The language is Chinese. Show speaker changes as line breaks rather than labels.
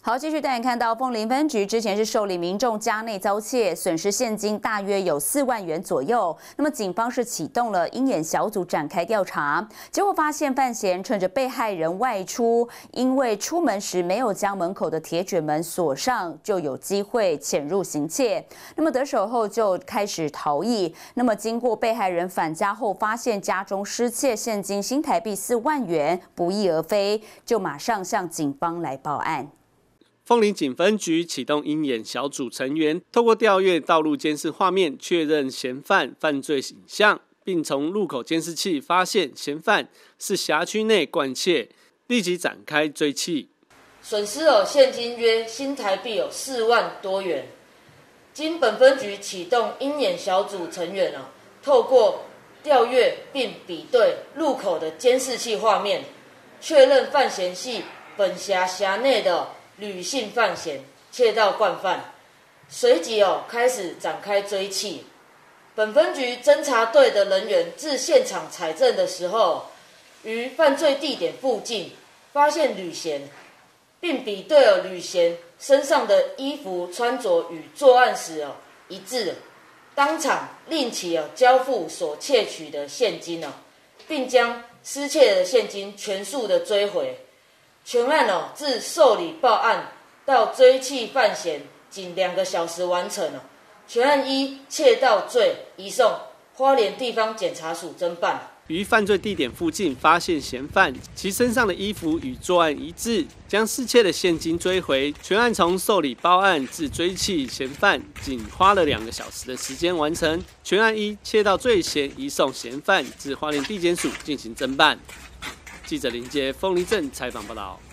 好，继续带你看到凤林分局之前是受理民众家内遭窃，损失现金大约有4万元左右。那么警方是启动了鹰眼小组展开调查，结果发现范闲趁着被害人外出，因为出门时没有将门口的铁卷门锁上，就有机会潜入行窃。那么得手后就开始逃逸。那么经过被害人返家后，发现家中失窃现金新台币4万元，不翼而飞，就马上向警方来报案。
凤林警分局启动鹰眼小组成员，透过调阅道路监视画面，确认嫌犯犯罪影像，并从路口监视器发现嫌犯是辖区内惯窃，立即展开追缉。
损失现金约新台币有4万多元。经本分局启动鹰眼小组成员透过调阅并比对路口的监视器画面，确认范闲系本辖内的吕姓范闲，窃盗惯犯，随即开始展开追缉。本分局侦查队的人员至现场采证的时候，于犯罪地点附近发现吕闲，并比对了吕闲身上的衣服穿着与作案时一致，当场令其交付所窃取的现金并将失窃的现金全数的追回。全案自受理报案到追缉范闲仅2个小时完成全案依窃盗罪移送花莲地方检察署侦办。
于犯罪地点附近发现嫌犯，其身上的衣服与作案一致，将失窃的现金追回。全案从受理报案至追缉嫌犯，仅花了2个小时的时间完成。全案依窃盗罪嫌移送嫌犯至花莲地检署进行侦办。记者林杰凤林镇采访报道。